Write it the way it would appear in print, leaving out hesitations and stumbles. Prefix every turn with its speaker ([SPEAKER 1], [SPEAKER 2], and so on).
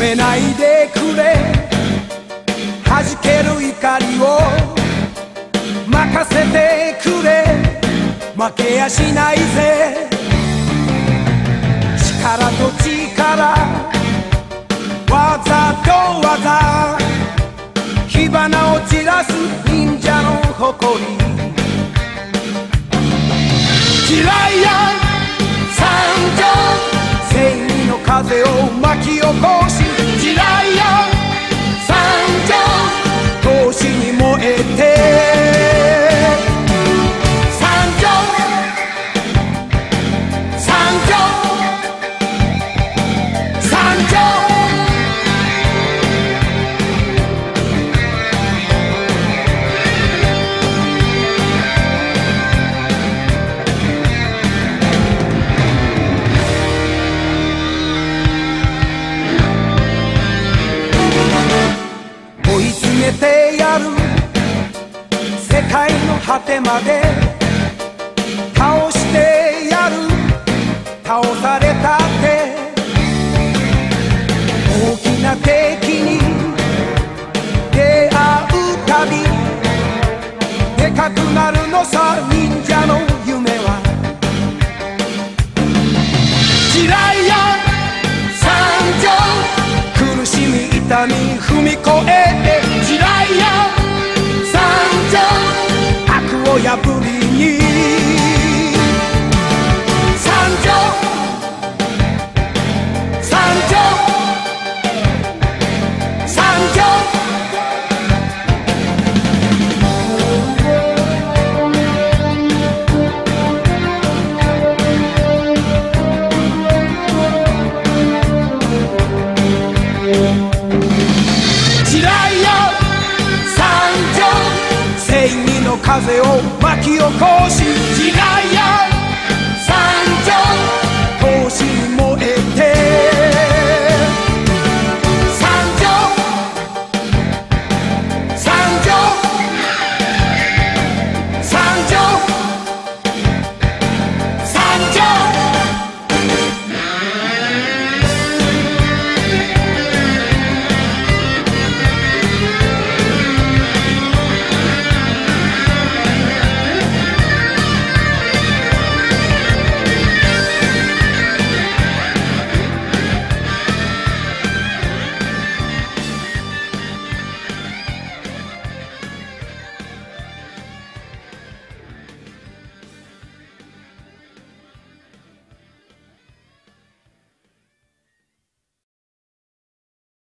[SPEAKER 1] めないでくれ弾ける怒りを任せてくれ負けやしないぜ力と力技と技火花を散らす忍者の誇り地雷や参上正義の風を巻き起こし地雷や参上闘志に燃えて参上参上参上追い詰めてやる世界の果てまで倒してやる倒されたって大きな敵に出会うたびでかくなるのさ忍者の夢は地雷や参上苦しみ痛み踏み越えて地雷や参上悪を破りに参上参上参上地雷や参上正義の風を巻き起こし